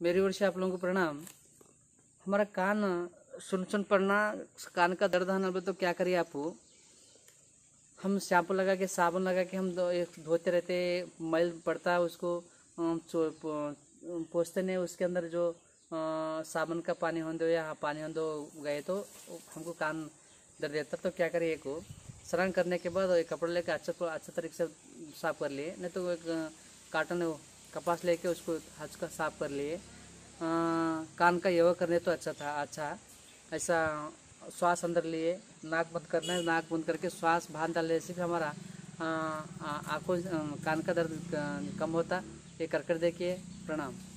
मेरी ओर से आप लोगों को प्रणाम। हमारा कान सुन सुन पड़ना, कान का दर्द आना तो क्या करिए आप। हम शैम्पू लगा के, साबुन लगा के हम धोते रहते, मैल पड़ता है उसको पोंछते नहीं। उसके अंदर जो साबुन का पानी हो दो या पानी हो दो गए तो हमको कान दर्द देता। तो क्या करिए को स्नान करने के बाद एक कपड़ा लेकर अच्छा तरीके से साफ कर लिए, नहीं तो एक काटन कपास लेके उसको हाथ का साफ कर लिए। कान का योगा करने तो अच्छा ऐसा श्वास अंदर लिए, नाक बंद करना है, नाक बंद करके श्वास बाहर डालने से हमारा आँखों कान का दर्द कम होता। ये कर देखिए। प्रणाम।